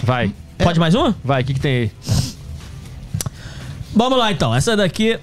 Vai. Pode mais uma? Vai, o que tem aí? Vamos lá, então. Essa daqui...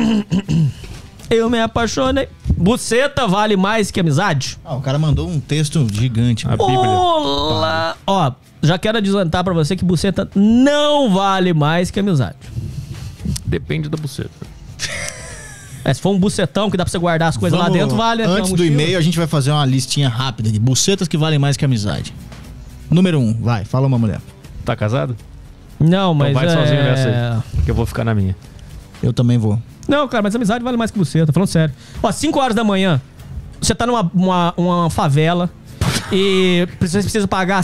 Eu me apaixonei. Buceta vale mais que amizade? O cara mandou um texto gigante. A Bíblia. Olá! Ó, já quero adiantar pra você que buceta não vale mais que amizade. Depende da buceta. Se for um bucetão que dá pra você guardar as coisas lá dentro, vale. Antes do e-mail, a gente vai fazer uma listinha rápida de bucetas que valem mais que amizade. Número 1, vai, fala uma mulher. Tá casado? Não, mas Então vai sozinho nessa aí, que eu vou ficar na minha. Eu também vou. Não, cara, mas amizade vale mais que buceta, falando sério. Ó, 5 horas da manhã, você tá numa uma favela e você precisa pagar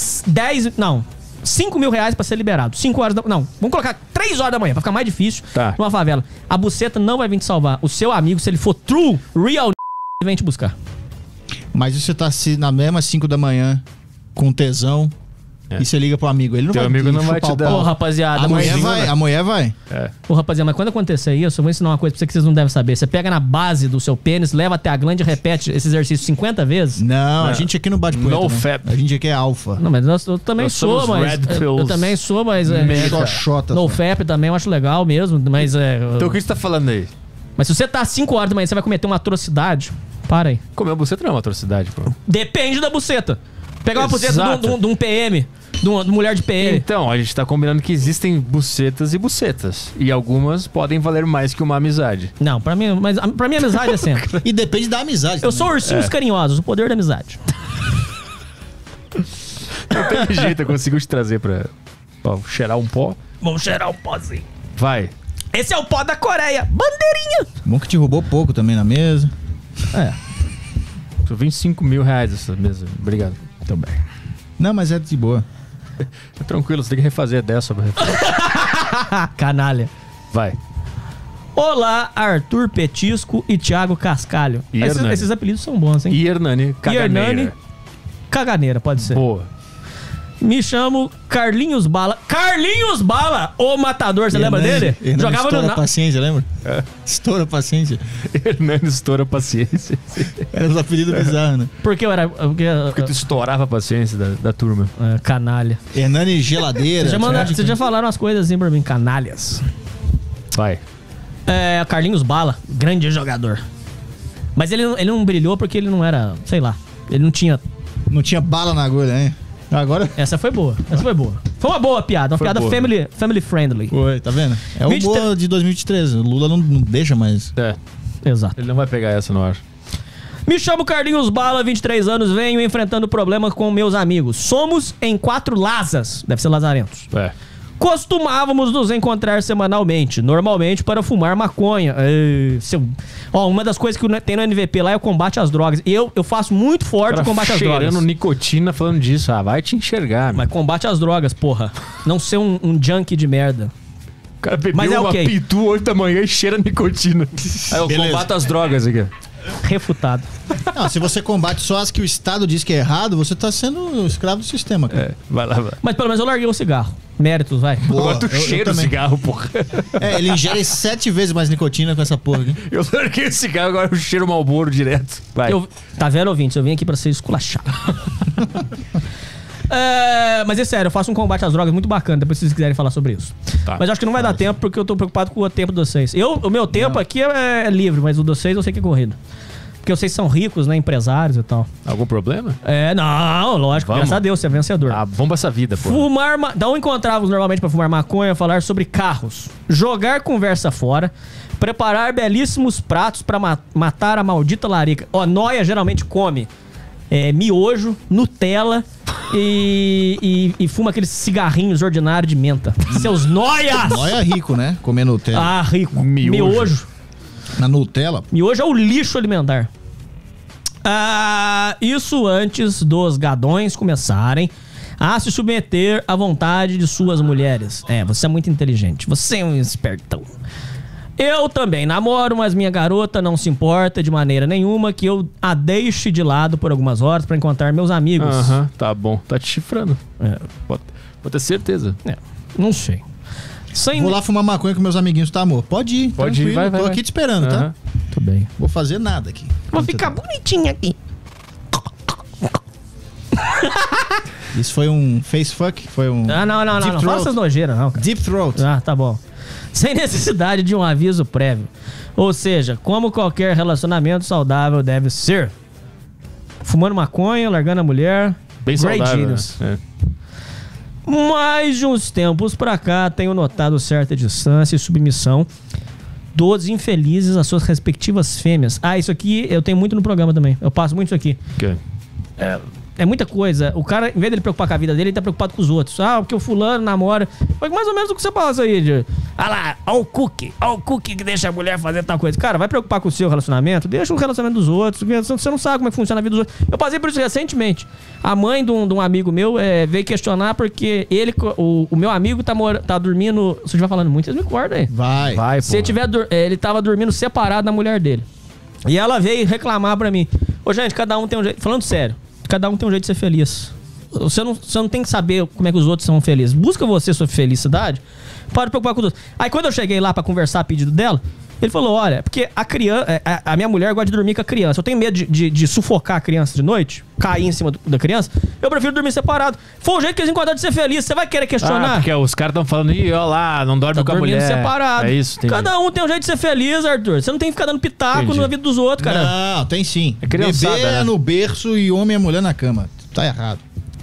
5 mil reais pra ser liberado. 5 horas da... Não, vamos colocar 3 horas da manhã, pra ficar mais difícil. Tá. Numa favela. A buceta não vai vir te salvar. O seu amigo, se ele for true, real, ele vem te buscar. Mas se você tá na mesma 5 da manhã, com tesão, e você liga pro amigo, ele não Teu vai amigo não vai chupar te o dar. pau. Ô, rapaziada, A mulher mas... vai, a mulher vai. Ô, rapaziada, mas quando acontecer isso, eu vou ensinar uma coisa pra você que vocês não devem saber. Você pega na base do seu pênis, leva até a glande e repete esse exercício 50 vezes. Não, a gente aqui não bate punheta. No não. fap. A gente aqui é alfa. Não, mas eu também Nós sou, somos mas... red Eu pills. também sou, mas... Xoxota. No fap também eu acho legal mesmo, mas... Então o que você tá falando aí? Mas se você tá às 5 horas da manhã e você vai cometer uma atrocidade, para aí. Comer buceta não é uma atrocidade, pô. Depende da buceta. Pegar uma buceta Exato. de um PM, de uma mulher de PM. Então, a gente tá combinando que existem bucetas e bucetas. E algumas podem valer mais que uma amizade. Não, pra mim a amizade é sempre. E depende da amizade. Eu sou ursinhos carinhosos, o poder da amizade. Não tem jeito, eu consigo te trazer pra cheirar um pó. Vamos cheirar um pozinho. Vai. Esse é o pó da Coreia. Bandeirinha. Bom que te roubou pouco também na mesa. É. 25 mil reais essa mesa. Obrigado. Também. Não, mas é de boa. É tranquilo, você tem que refazer 10 sobre refazer. Canalha. Vai. Olá, Arthur Petisco e Thiago Cascalho. E Hernani. Esses apelidos são bons, hein? E Hernani Caganeira. Hernani Caganeira, pode ser. Boa. Me chamo Carlinhos Bala. Carlinhos Bala, o matador, você lembra dele? Jogava estoura no... a paciência, lembra? Estoura a paciência. Hernani estoura a paciência. Era os apelidos bizarros, né? Porque eu era... Porque tu estourava a paciência da turma. Canalha. Hernani Geladeira. Vocês já falaram umas coisas assim pra mim, canalhas. Vai. Carlinhos Bala, grande jogador. Mas ele não brilhou porque ele não era, sei lá, ele não tinha... Não tinha bala na agulha, hein? Agora... Essa foi boa, Foi uma boa piada, uma Foi piada boa. family friendly. Foi, tá vendo? É o 23 boa de 2023. O Lula não deixa mais. Exato. Ele não vai pegar essa no ar. Me chamo Carlinhos Bala, 23 anos, venho enfrentando problemas com meus amigos. Somos em 4 Lazas, deve ser lazarentos. Costumávamos nos encontrar semanalmente, normalmente para fumar maconha. Uma das coisas que tem no NVP lá é o combate às drogas. E eu faço muito forte o combate às drogas. Cheirando nicotina falando disso. Vai te enxergar. Mas combate às drogas, porra. Não ser um junkie de merda. O cara bebeu Mas é uma ok. pitu 8 da manhã e cheira nicotina. Aí eu Beleza. combato as drogas aqui. Refutado. Não, se você combate só as que o Estado diz que é errado, você tá sendo escravo do sistema, cara. Vai lá, vai. Mas pelo menos eu larguei o cigarro. Méritos, vai. Agora tu eu cheira o também. cigarro, porra. Ele ingere 7 vezes mais nicotina com essa porra aqui. Eu larguei o cigarro, agora eu cheiro o Marlboro direto. Vai. Tá vendo, ouvintes? Eu vim aqui pra ser esculachado. Mas é sério, eu faço um combate às drogas muito bacana, depois se vocês quiserem falar sobre isso. Tá. Mas acho que não vai dar tempo, porque eu tô preocupado com o tempo de vocês. O meu tempo aqui é livre, mas o de vocês eu sei que é corrido. Porque vocês são ricos, né? Empresários e tal. Algum problema? Não, lógico. Vamos. Graças a Deus, você é vencedor. Vamos pra essa vida, porra. Não encontrávamos normalmente pra fumar maconha, falar sobre carros, jogar conversa fora, preparar belíssimos pratos pra matar a maldita larica. Nóia geralmente come miojo, Nutella e fuma aqueles cigarrinhos ordinários de menta. Seus noias! Nóia rico, né? Comer Nutella. Rico. Miojo. Na Nutella. Miojo é o lixo alimentar. Isso antes dos gadões começarem a se submeter à vontade de suas mulheres. Você é muito inteligente. Você é um espertão. Eu também namoro, mas minha garota não se importa de maneira nenhuma que eu a deixe de lado por algumas horas pra encontrar meus amigos. Tá bom. Tá te chifrando. Pode ter certeza. Não sei. Vou lá fumar maconha com meus amiguinhos, tá, amor? Pode ir, Pode ir, vai. Tô aqui te esperando, tá? Tudo bem. Vou fazer nada aqui. Vou ficar bonitinha aqui. Isso foi um face fuck? Foi um... Não fala essas nojeiras, não, cara. Deep throat. Ah, tá bom. Sem necessidade de um aviso prévio. Ou seja, como qualquer relacionamento saudável deve ser. Fumando maconha, largando a mulher. Bem saudável, né? Mas de uns tempos pra cá, tenho notado certa distância e submissão dos infelizes às suas respectivas fêmeas. Ah, isso aqui eu tenho muito no programa também. Eu passo muito isso aqui. Okay. É muita coisa. O cara, em vez dele preocupar com a vida dele, ele tá preocupado com os outros. Ah, porque o fulano namora. Foi mais ou menos o que você passa aí. Lá, ó o cookie que deixa a mulher fazer tal coisa. Cara, vai preocupar com o seu relacionamento, deixa o relacionamento dos outros. Você não sabe como é que funciona a vida dos outros. Eu passei por isso recentemente. A mãe de um amigo meu veio questionar porque o meu amigo tá dormindo... Se eu estiver falando muito, vocês me cortam aí. Vai, Se ele tava dormindo separado da mulher dele. E ela veio reclamar pra mim. Ô, gente, cada um tem um jeito... Falando sério. Cada um tem um jeito de ser feliz. Você não tem que saber como é que os outros são felizes. Busca você sua felicidade. Para de preocupar com os outros. Aí quando eu cheguei lá pra conversar a pedido dela, ele falou, olha, porque a criança, a minha mulher gosta de dormir com a criança. Eu tenho medo de sufocar a criança de noite, cair em cima da criança. Eu prefiro dormir separado. Foi o jeito que eles encontraram de ser feliz. Você vai querer questionar? Porque os caras estão falando, ó lá, não dorme com a mulher. Separado. É isso, entendi. Cada um tem um jeito de ser feliz, Arthur. Você não tem que ficar dando pitaco na vida dos outros, cara. Não, tem sim. É criançada, Bebê né? no berço e homem e mulher na cama. Tá errado.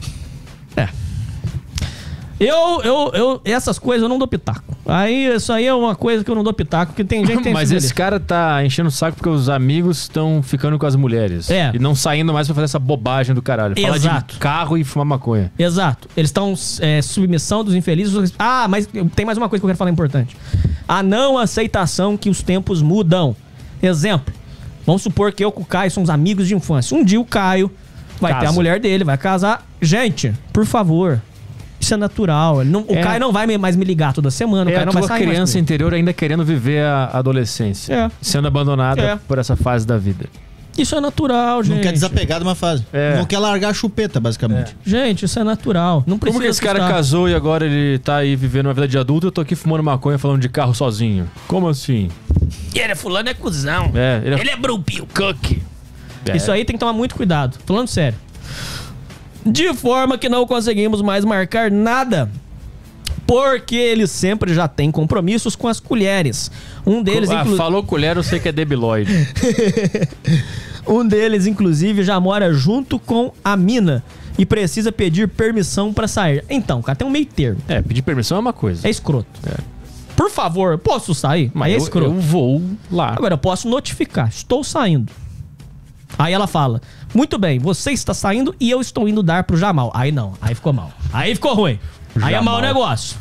Essas coisas eu não dou pitaco. Isso aí é uma coisa que eu não dou pitaco, porque tem gente que tem... Mas esse cara tá enchendo o saco porque os amigos estão ficando com as mulheres. E não saindo mais pra fazer essa bobagem do caralho. Fala de carro e fumar maconha. Exato. Eles estão submissão dos infelizes. Ah, mas tem mais uma coisa que eu quero falar importante. A não aceitação que os tempos mudam. Exemplo. Vamos supor que eu com o Caio somos amigos de infância. Um dia o Caio vai ter a mulher dele, vai casar. Gente, por favor... Isso é natural. O Caio não vai mais me ligar toda semana. O Caio não vai sair criança interior ainda querendo viver a adolescência. Sendo abandonada por essa fase da vida. Isso é natural, gente. Não quer desapegar de uma fase. Não quer largar a chupeta, basicamente. Gente, isso é natural. Não precisa. Como que esse cara casou e agora ele tá aí vivendo uma vida de adulto e eu tô aqui fumando maconha falando de carro sozinho? Como assim? Ele é fulano, é cuzão. Ele é brupio. Cookie. Isso aí tem que tomar muito cuidado. Falando sério. De forma que não conseguimos mais marcar nada. Porque ele sempre já tem compromissos com as colheres. Um deles... Falou colher, eu sei que é debilóide. Um deles, inclusive, já mora junto com a mina. E precisa pedir permissão pra sair. Então, cara, tem um meio termo. Pedir permissão é uma coisa. É escroto. Por favor, posso sair? Mas é escroto. Eu vou lá. Agora, eu posso notificar. Estou saindo. Aí ela fala, muito bem, você está saindo e eu estou indo dar pro Jamal. Aí não, aí ficou mal. Aí ficou ruim. Aí é mau negócio.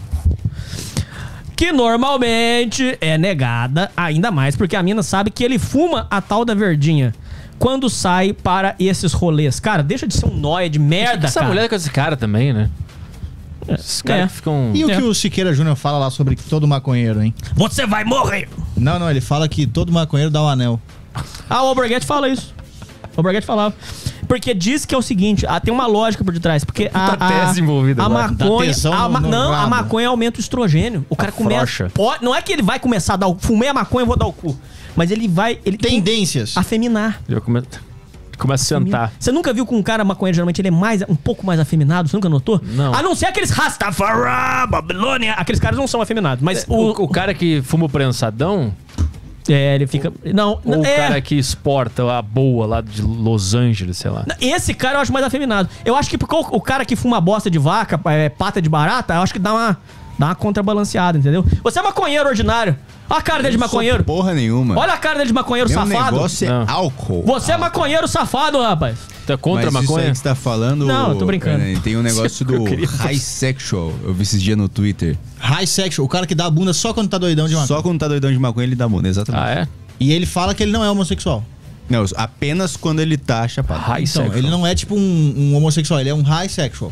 Que normalmente é negada, ainda mais porque a mina sabe que ele fuma a tal da verdinha quando sai para esses rolês. Cara, deixa de ser um nóia de merda, essa mulher com esse cara também, né? Esses caras que ficam... E o que o Siqueira Júnior fala lá sobre todo maconheiro, hein? Você vai morrer! Não, ele fala que todo maconheiro dá um anel. O Alborguete fala isso. O Alborguete falava. Porque diz que é o seguinte, tem uma lógica por detrás. Porque a maconha... a maconha aumenta o estrogênio. O cara começa... Não é que ele vai começar a dar o... Fumei a maconha e vou dar o cu. Mas ele vai... Tendências. Afeminar. Começa a sentar. Você nunca viu que um cara maconheiro, geralmente, ele é um pouco mais afeminado? Você nunca notou? Não. A não ser aqueles Rastafari, Babilônia. Aqueles caras não são afeminados. Mas o cara que fuma o prensadão... ele fica... Não, ou o cara que exporta a boa lá de Los Angeles, sei lá. Esse cara eu acho mais afeminado. Eu acho que porque o cara que fuma bosta de vaca, pata de barata, eu acho que dá uma contrabalanceada, entendeu? Você é maconheiro ordinário. Olha a cara dele de maconheiro. Porra nenhuma. Olha a cara dele de maconheiro Meu safado. O negócio é álcool. Você é maconheiro safado, rapaz. Tá contra a maconha? Isso aí que você tá falando... Não, eu tô brincando. Tem um negócio do high sexual. Eu vi esses dias no Twitter. High sexual. O cara que dá a bunda só quando tá doidão de maconha. Só quando tá doidão de maconha ele dá bunda, exatamente. Ah, é? E ele fala que ele não é homossexual. Não, apenas quando ele tá chapado. Então, ele não é tipo um homossexual, ele é um high sexual.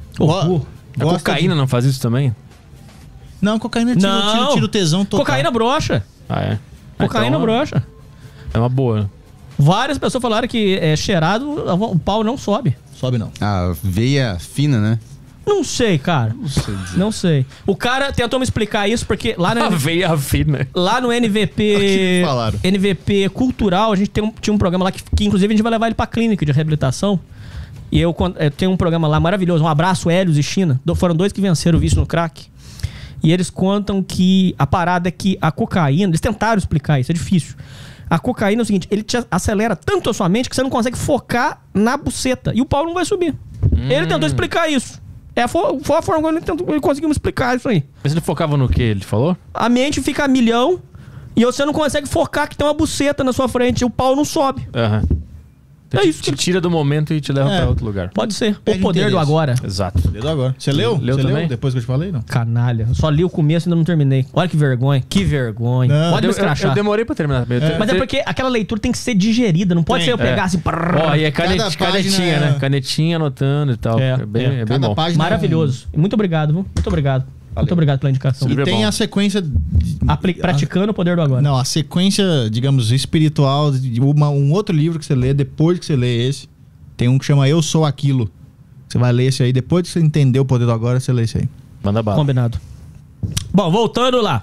A cocaína não faz isso também? Não, cocaína tira o tesão total. Cocaína brocha. Ah, é? Cocaína então, brocha. É uma boa. Várias pessoas falaram que cheirado, o pau não sobe. Sobe não. Ah, veia fina, né? Não sei, cara. Não sei. O cara tentou me explicar isso porque lá no veia fina. Lá no NVP NVP Cultural, a gente tinha um programa lá que inclusive a gente vai levar ele pra clínica de reabilitação. E eu tenho um programa lá maravilhoso, um abraço, Hélios e China. Foram 2 que venceram o vício no crack. E eles contam que a parada é que a cocaína... Eles tentaram explicar isso, é difícil. A cocaína é o seguinte, ele te acelera tanto a sua mente que você não consegue focar na buceta. E o pau não vai subir. Ele tentou explicar isso. Foi a forma que ele conseguiu me explicar isso aí. Mas ele focava no que ele falou? A mente fica a milhão e você não consegue focar que tem uma buceta na sua frente e o pau não sobe. É isso. Te tira do momento e te leva pra outro lugar. Pode ser. O poder do agora. Exato. Poder do agora. Você leu? Leu também? Depois que eu te falei, não? Canalha. Eu só li o começo e ainda não terminei. Olha que vergonha. Que vergonha. Não, pode me escrachar. Eu demorei pra terminar. Mas é porque aquela leitura tem que ser digerida. Não pode ser eu pegar assim... Ó, e é canetinha, né? Canetinha anotando e tal. É bem bom. Maravilhoso. Muito obrigado, viu? Muito obrigado. Muito obrigado pela indicação. E tem a sequência... Praticando o poder do agora. Não, a sequência, digamos, espiritual, um outro livro que você lê, depois que você lê esse, tem um que chama Eu Sou Aquilo. Você vai ler esse aí, depois que você entender o poder do agora, você lê esse aí. Manda bala. Combinado. Bom, voltando lá.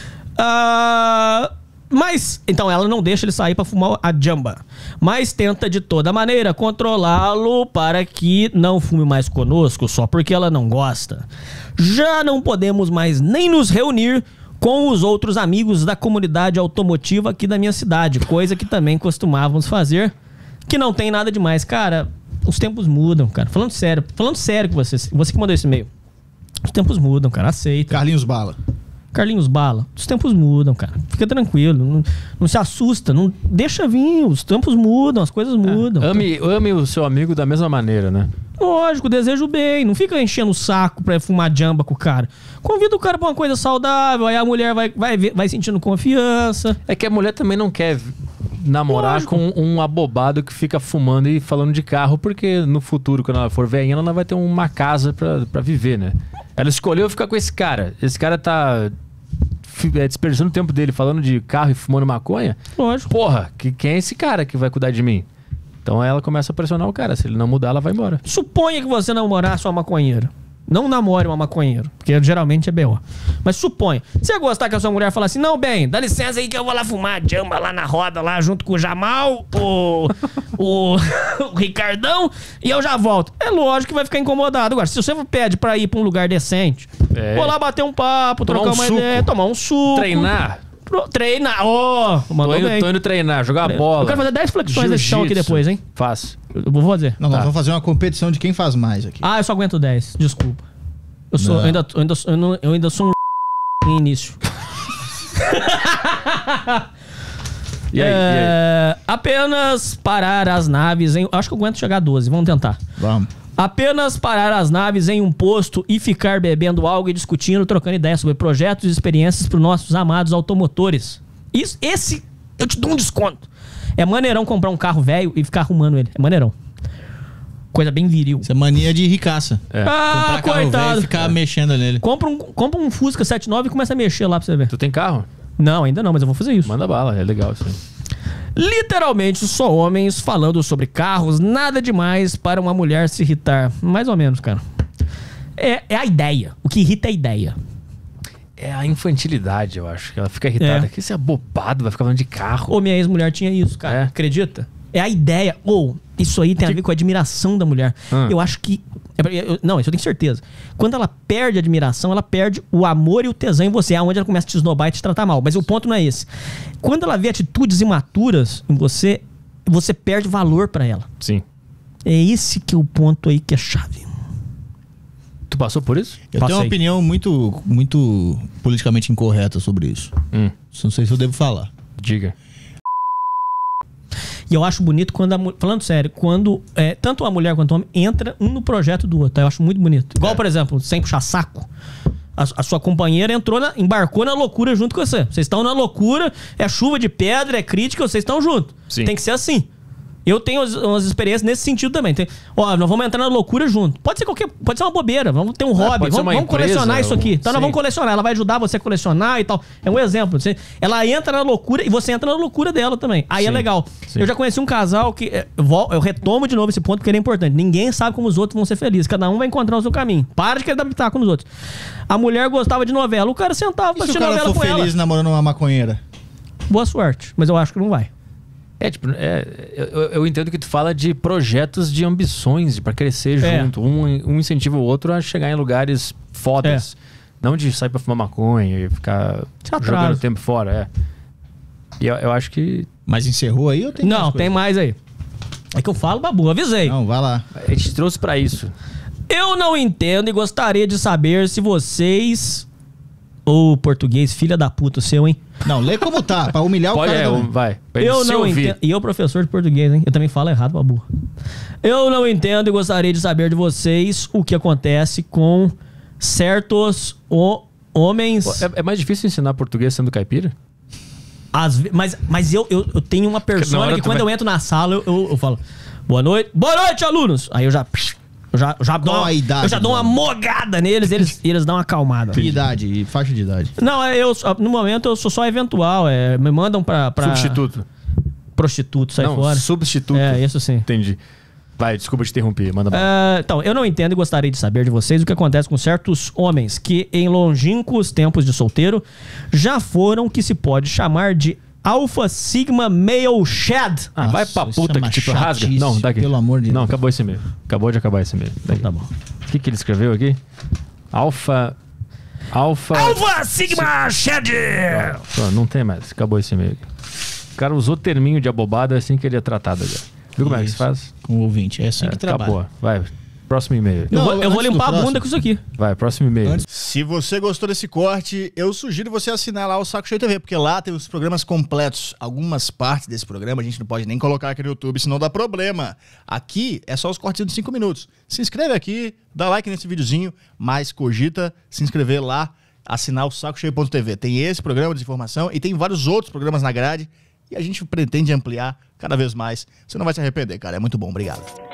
Mas, então, ela não deixa ele sair pra fumar a jamba. Mas tenta de toda maneira controlá-lo para que não fume mais conosco, só porque ela não gosta. Já não podemos mais nem nos reunir com os outros amigos da comunidade automotiva aqui da minha cidade. Coisa que também costumávamos fazer, que não tem nada demais. Cara, os tempos mudam, cara. Falando sério com você que mandou esse e-mail. Os tempos mudam, cara. Aceita. Carlinhos Bala. Os tempos mudam, cara. Fica tranquilo. Não se assusta. Não deixa vir. Os tempos mudam. As coisas mudam. Ame o seu amigo da mesma maneira, né? Lógico, desejo bem. Não fica enchendo o saco pra fumar jamba com o cara. Convida o cara pra uma coisa saudável. Aí a mulher vai sentindo confiança. É que a mulher também não quer namorar com um abobado que fica fumando e falando de carro, porque no futuro, quando ela for velhinha, ela não vai ter uma casa pra viver, né? Ela escolheu ficar com esse cara. Esse cara tá desperdiçando o tempo dele falando de carro e fumando maconha. Lógico. Porra, quem é esse cara que vai cuidar de mim? Então ela começa a pressionar o cara. Se ele não mudar, ela vai embora. Suponha que você namorasse uma maconheira. Não namore uma maconheira, porque geralmente é B.O. Mas suponha. Você gostar que a sua mulher fala assim, não, bem, dá licença aí que eu vou lá fumar jamba lá na roda, lá junto com o Jamal, o Ricardão, e eu já volto. É lógico que vai ficar incomodado. Agora, se você pede pra ir pra um lugar decente, vou lá bater um papo, trocar uma ideia, tomar um suco. Treinar. Mandou bem. Tô indo treinar, jogar bola. Eu quero fazer 10 flexões desse chão aqui depois, hein? Faço. Eu vou fazer. Não, nós vamos fazer uma competição de quem faz mais aqui. Eu só aguento 10, desculpa. Eu ainda sou um em início. E aí? Apenas parar as naves em... Acho que eu aguento chegar a 12, vamos tentar. Vamos. Apenas parar as naves em um posto e ficar bebendo algo e discutindo, trocando ideias sobre projetos e experiências para os nossos amados automotores. Esse eu te dou um desconto. É maneirão comprar um carro velho e ficar arrumando ele. É maneirão. Coisa bem viril. Isso é mania de ricaça. Comprar carro velho e ficar mexendo nele. Compra um Fusca 79 e começa a mexer lá pra você ver. Tu tem carro? Não, ainda não, mas eu vou fazer isso. Manda bala, é legal isso aí. Literalmente só homens falando sobre carros, nada demais para uma mulher se irritar. Mais ou menos, cara. É a ideia. O que irrita é a ideia. É a infantilidade, eu acho. Ela fica irritada. Que esse abobado vai ficar falando de carro. Minha ex-mulher tinha isso, cara. Acredita? É a ideia. Isso aí tem a ver com a admiração da mulher. Eu acho que... Não, isso eu tenho certeza. Quando ela perde a admiração, ela perde o amor e o tesão em você. É onde ela começa a te esnobar e te tratar mal. Mas o ponto não é esse. Quando ela vê atitudes imaturas em você, você perde valor pra ela. Sim. É esse que é o ponto aí que é chave. Tu passou por isso? Eu tenho uma opinião muito, muito politicamente incorreta sobre isso. Não sei se eu devo falar. Diga. E eu acho bonito quando falando sério, quando tanto a mulher quanto o homem entra um no projeto do outro. Eu acho muito bonito. Igual, por exemplo, sem puxar saco. A sua companheira embarcou na loucura junto com você. Vocês estão na loucura, é chuva de pedra, é crítica, vocês estão juntos. Sim. Tem que ser assim. Eu tenho umas experiências nesse sentido também. Nós vamos entrar na loucura junto. Pode ser uma bobeira, vamos ter um hobby, vamos colecionar isso aqui. Então nós vamos colecionar, ela vai ajudar você a colecionar e tal. É um exemplo. Ela entra na loucura e você entra na loucura dela também. Aí é legal. Sim. Eu já conheci um casal que... Eu retomo de novo esse ponto porque ele é importante. Ninguém sabe como os outros vão ser felizes. Cada um vai encontrar o seu caminho. Para de querer adaptar com os outros. A mulher gostava de novela. O cara sentava pra assistir novela com ela. Se o cara for feliz namorando uma maconheira? Boa sorte. Mas eu acho que não vai. Eu entendo que tu fala de projetos de ambições pra crescer junto. Um incentiva o outro a chegar em lugares fodas. Não de sair pra fumar maconha e ficar jogando tempo fora. E eu acho que... Mas encerrou aí ou tem Não, tem mais aí. É que eu falo, Babu, avisei. Não, vai lá. A gente trouxe pra isso. Eu não entendo e gostaria de saber se vocês... Ô, português, filha da puta, o seu, hein? Não, lê como tá, pra humilhar o cara. Vai. Eu não entendo. E eu, professor de português, hein? Eu também falo errado, Babu. Eu não entendo e gostaria de saber de vocês o que acontece com certos homens... É mais difícil ensinar português sendo caipira? Mas eu tenho uma persona que quando eu entro na sala, eu falo... Boa noite, alunos! Aí eu já dou uma mogada neles e eles dão uma acalmada. Que idade? E faixa de idade? Não, no momento eu sou só eventual. Me mandam pra... Substituto. Prostituto, sai fora. Substituto. Isso sim. Entendi. Vai, desculpa te interromper, manda bala. Então, eu não entendo e gostaria de saber de vocês o que acontece com certos homens que, em longínquos tempos de solteiro, já foram o que se pode chamar de Alpha Sigma Male Shed. Nossa, vai pra puta que tipo rasga. Não, daqui. Pelo amor de Deus. Não, acabou esse e-mail. Acabou de acabar esse e-mail. Tá bom. O que ele escreveu aqui? Alpha Sigma Shed! Não tem mais. Acabou esse e-mail. O cara usou terminho de abobado assim que ele é tratado agora. Viu como é que se faz? Com o ouvinte. É assim que trabalha. Acabou. Vai. Próximo e-mail. Eu vou limpar a bunda com isso aqui. Vai, próximo e-mail. Se você gostou desse corte, eu sugiro você assinar lá o Saco Cheio TV, porque lá tem os programas completos. Algumas partes desse programa a gente não pode nem colocar aqui no YouTube, senão dá problema. Aqui é só os cortes de 5 minutos. Se inscreve aqui, dá like nesse videozinho, mas cogita se inscrever lá, assinar o sacocheio.tv. Tem esse programa de informação e tem vários outros programas na grade e a gente pretende ampliar cada vez mais. Você não vai se arrepender, cara. É muito bom. Obrigado.